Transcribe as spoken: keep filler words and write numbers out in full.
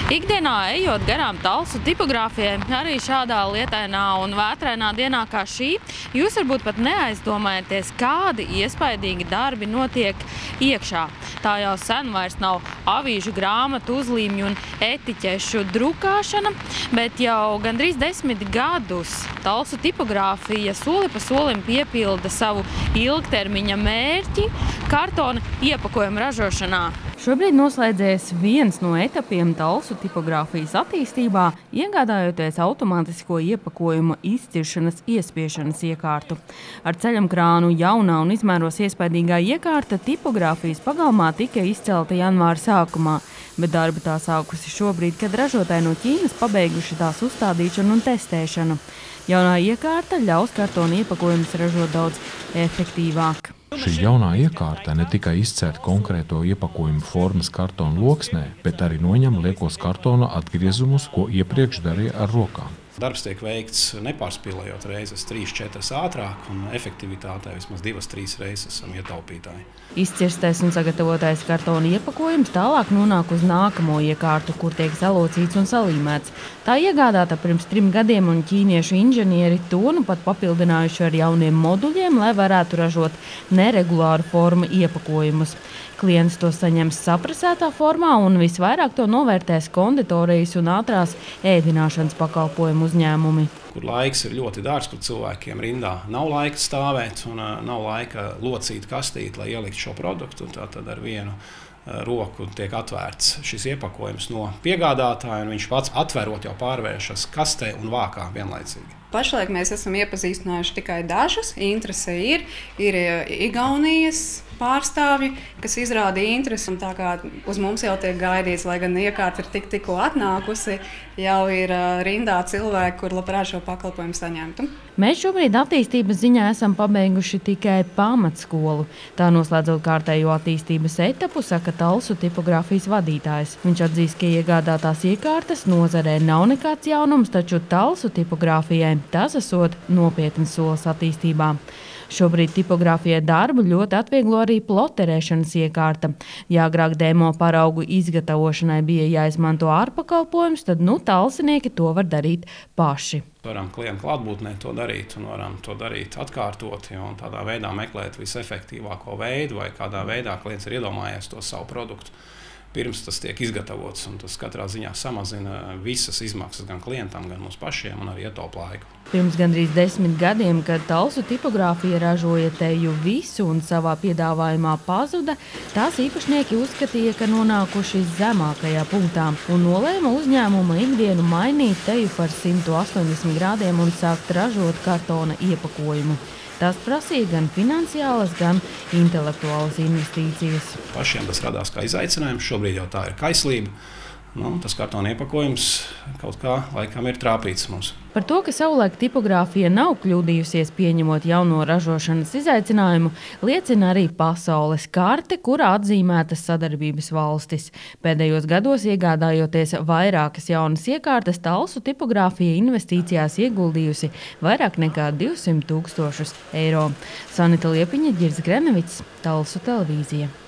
Ikdienā ejot garām Talsu tipogrāfijai, arī šādā lietainā un vētrainā dienā kā šī, jūs varbūt pat neaizdomājaties, kādi iespaidīgi darbi notiek iekšā. Tā jau sen vairs nav avīžu grāmatu, uzlīmju un etiķešu drukāšana, bet jau gandrīz desmit gadus Talsu tipogrāfija soli pa solim piepilda savu ilgtermiņa mērķi kartona iepakojuma ražošanā. Šobrīd noslēdzies viens no etapiem Talsu tipogrāfijas attīstībā, iegādājoties automātisko iepakojumu izciršanas iespiešanas iekārtu. Ar ceļamkrānu jaunā un izmēros iespaidīgā iekārta tipogrāfijas pagalmā tika izcelta janvāra sākumā, bet darbi tā sākusi šobrīd, kad ražotāji no Ķīnas pabeiguši tās uzstādīšanu un testēšanu. Jaunā iekārta ļaus kartona iepakojumus ražot daudz efektīvāk. Šī jaunā iekārta ne tikai izcērt konkrēto iepakojumu formas kartona loksnē, bet arī noņem liekos kartona atgriezumus, ko iepriekš darīja ar rokām. Darbs tiek veikts nepārspīlējot reizes trīs četras ātrāk, un efektivitātē vismaz divas trīs reizes esam ietaupītāji. Izcirstais un sagatavotais kartona iepakojums tālāk nonāk uz nākamo iekārtu, kur tiek salocīts un salīmēts. Tā iegādāta pirms trim gadiem, un ķīniešu inženieri to nu pat papildinājuši ar jauniem moduļiem, lai varētu ražot neregulāru formu iepakojumus. Klients to saņems saprasētā formā un visvairāk to novērtēs konditorijas un ātrās ēdināšanas pakalpojumu uzņēmumi. Kur laiks ir ļoti dārgs, kur cilvēkiem rindā nav laika stāvēt un nav laika locīt kastīt, lai ielikt šo produktu. Tātad ar vienu roku tiek atvērts šis iepakojums no piegādātāja, un viņš pats atverot jau pārvēršas kastē un vākā vienlaicīgi. Pašlaik mēs esam iepazīstinājuši tikai dažus. Interese ir, ir Igaunijas pārstāvji, kas izrādīja interesi, un tā kā uz mums jau tiek gaidīts, lai gan iekārta ir tik tikko atnākusi, jau ir rindā cilvēki, kur labprāt šo pakalpojumu saņemtu. Mēs šobrīd attīstības ziņā esam pabeiguši tikai pamatskolu. Tā noslēdzot kārtējo attīstības etapu, saka Talsu tipogrāfijas vadītājs. Viņš atzīst, ka iegādātās iekārtas nozarē nav nekāds jaunums, taču Talsu tipogrāfijai tas esot nopietns solis attīstībā. Šobrīd tipogrāfijai darbu ļoti atvieglo arī ploterēšanas iekārta. Ja agrāk demo paraugu izgatavošanai bija jāizmanto ārpakalpojums, tad nu talsinieki to var darīt paši. Varam klientu klātbūtnē to darīt un varam to darīt atkārtoti un tādā veidā meklēt visefektīvāko veidu, vai kādā veidā klients ir iedomājies to savu produktu pirms tas tiek izgatavots, un tas katrā ziņā samazina visas izmaksas gan klientam, gan mums pašiem, un arī ietaupa laiku. Pirms gandrīz desmit gadiem, kad Talsu tipogrāfija ražoja teju visu un savā piedāvājumā pazuda, tās īpašnieki uzskatīja, ka nonākuši zemākajā punktā un nolēma uzņēmuma ikdienu mainīt teju par simt astoņdesmit grādiem un sākt ražot kartona iepakojumu. Tas prasīja gan finansiālas, gan intelektuālas investīcijas. Pašiem tas radās kā izaicinājums, šobrīd jau tā ir kaislība. Nu, tas kartona iepakojums kaut kā laikam ir trāpīts mums. Par to, ka savulaik tipogrāfija nav kļūdījusies pieņemot jauno ražošanas izaicinājumu, liecina arī pasaules karte, kurā atzīmētas sadarbības valstis. Pēdējos gados iegādājoties vairākas jaunas iekārtas, Talsu tipogrāfija investīcijās ieguldījusi vairāk nekā divsimt tūkstošus eiro. Sanita Liepiņa, Ģirs Grenevits, Talsu televīzija.